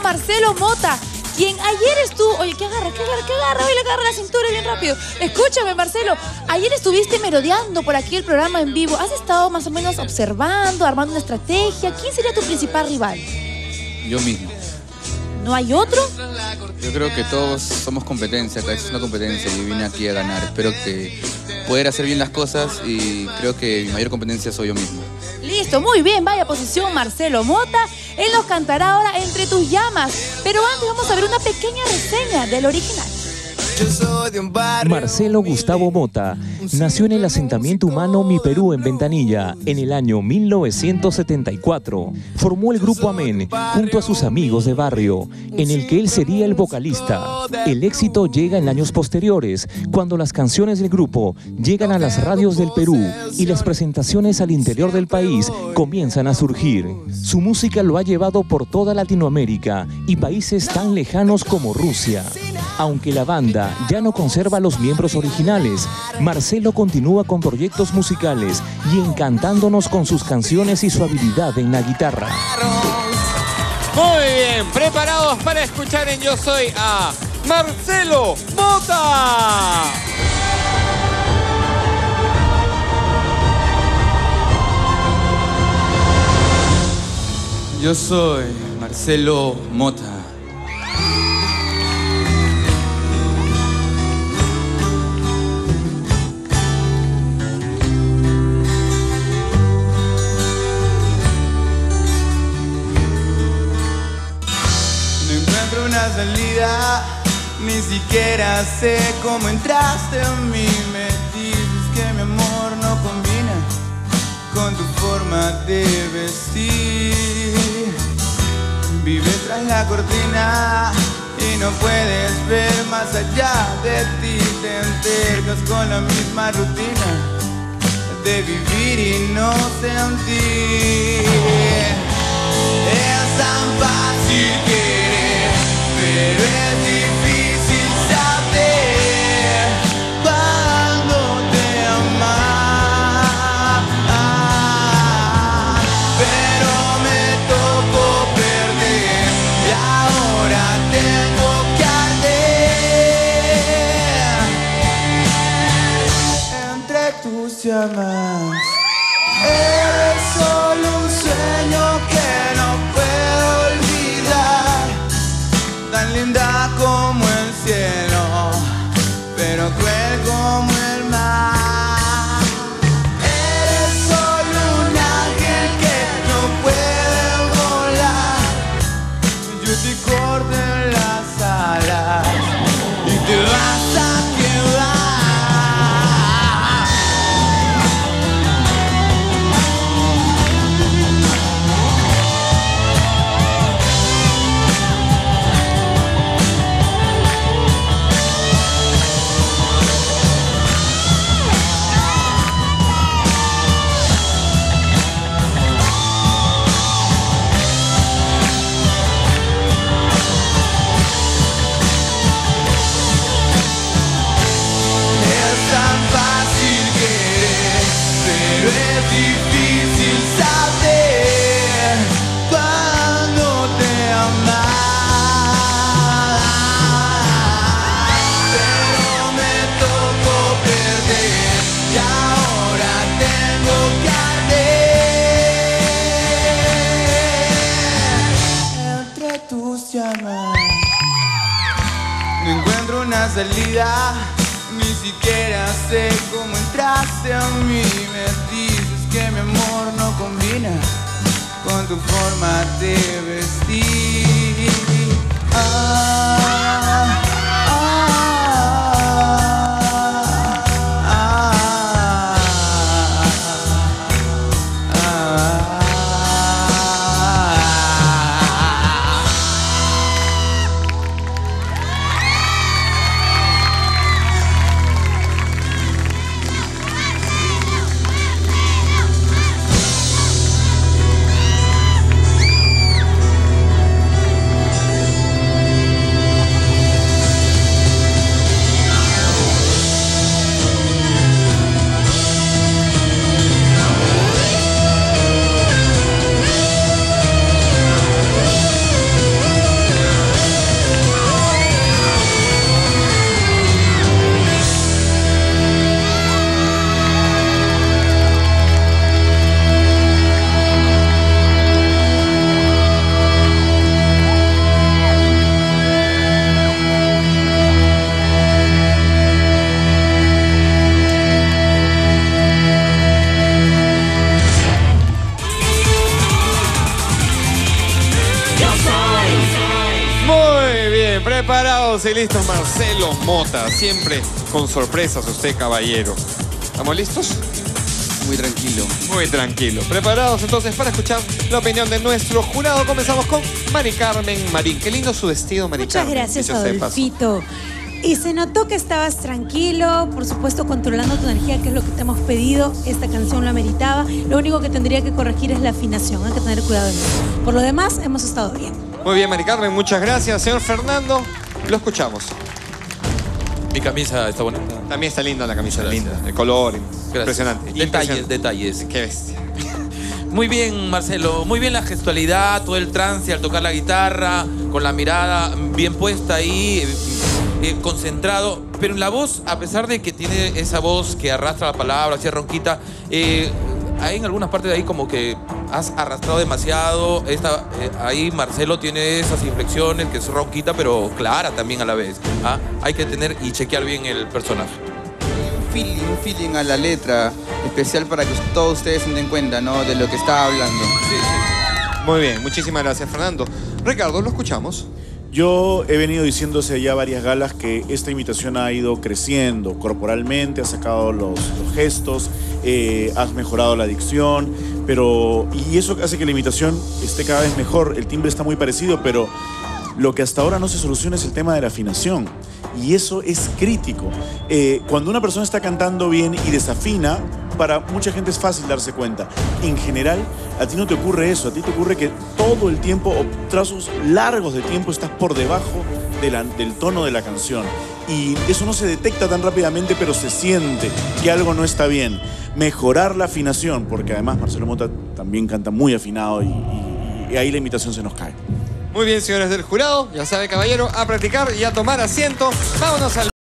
Marcelo Mota, quien ayer estuvo... Oye, ¿qué agarra? Oye, le agarra la cintura bien rápido. Escúchame, Marcelo, ayer estuviste merodeando por aquí el programa en vivo. ¿Has estado más o menos observando, armando una estrategia? ¿Quién sería tu principal rival? Yo mismo. ¿No hay otro? Yo creo que todos somos competencia, acá es una competencia y vine aquí a ganar. Espero que poder hacer bien las cosas y creo que mi mayor competencia soy yo mismo. Listo, muy bien, vaya posición Marcelo Mota. Él nos cantará ahora Entre tus llamas, pero antes vamos a ver una pequeña reseña del original. Marcelo Gustavo Mota nació en el asentamiento humano Mi Perú en Ventanilla en el año 1974. Formó el grupo Amén junto a sus amigos de barrio, en el que él sería el vocalista. El éxito llega en años posteriores, cuando las canciones del grupo llegan a las radios del Perú y las presentaciones al interior del país comienzan a surgir. Su música lo ha llevado por toda Latinoamérica y países tan lejanos como Rusia. Aunque la banda ya no conserva a los miembros originales, Marcelo continúa con proyectos musicales y encantándonos con sus canciones y su habilidad en la guitarra. Muy bien, preparados para escuchar en Yo Soy a Marcelo Mota. Yo soy Marcelo Mota. Una salida, ni siquiera sé cómo entraste a mí. Me dices que mi amor no combina con tu forma de vestir. Vives tras la cortina y no puedes ver más allá de ti. Te entercas con la misma rutina de vivir y no sentir. Es tan fácil querer, pero es difícil saber cuándo te amar. Pero me tocó perder y ahora tengo que arder entre tus llamas. Eres solo un sueño que no puedo olvidar, tan linda como el cielo, pero cruel como el mar. Eres solo un ángel que no puede volar, yo te corto en las alas y te vas a quedar. Es difícil saber cuándo te amar, pero me tocó perder y ahora tengo que arder entre tus llamas. No encuentro una salida, ni siquiera sé cómo entraste a mí. Me dices que mi amor no combina con tu forma de vestir. Muy bien, preparados y listos. Marcelo Mota, siempre con sorpresas usted, caballero. ¿Estamos listos? Muy tranquilo. Muy tranquilo. Preparados entonces para escuchar la opinión de nuestro jurado. Comenzamos con Mari Carmen Marín. Qué lindo su vestido, Mari Carmen. Muchas gracias, Adolfito. Y se notó que estabas tranquilo, por supuesto controlando tu energía, que es lo que te hemos pedido. Esta canción lo ameritaba. Lo único que tendría que corregir es la afinación. Hay que tener cuidado en eso. Por lo demás, hemos estado bien. Muy bien, Mari Carmen, muchas gracias. Señor Fernando, lo escuchamos. Mi camisa está bonita. También está linda la camisa, Gracias. linda. El color, Gracias. impresionante. Detalles. Qué bestia. Muy bien, Marcelo. Muy bien la gestualidad, todo el trance al tocar la guitarra, con la mirada bien puesta ahí, concentrado. Pero en la voz, a pesar de que tiene esa voz que arrastra la palabra, así ronquita, hay en algunas partes de ahí como que has arrastrado demasiado. Ahí Marcelo tiene esas inflexiones que es ronquita, pero clara también a la vez. ¿Ah? Hay que tener y chequear bien el personaje. Un feeling a la letra especial para que todos ustedes se den cuenta, ¿no? De lo que estaba hablando. Muy bien, muchísimas gracias, Fernando. Ricardo, lo escuchamos. Yo he venido diciendo hace ya varias galas que esta imitación ha ido creciendo corporalmente, has sacado los gestos, has mejorado la dicción, y eso hace que la imitación esté cada vez mejor. El timbre está muy parecido, pero lo que hasta ahora no se soluciona es el tema de la afinación. Y eso es crítico. Cuando una persona está cantando bien y desafina, para mucha gente es fácil darse cuenta. En general, a ti no te ocurre eso. A ti te ocurre que todo el tiempo, o trazos largos de tiempo, estás por debajo del tono de la canción. Y eso no se detecta tan rápidamente, pero se siente que algo no está bien. Mejorar la afinación, porque además Marcelo Mota también canta muy afinado y ahí la imitación se nos cae. Muy bien, señores del jurado. Ya sabe, caballero, a practicar y a tomar asiento. Vámonos al...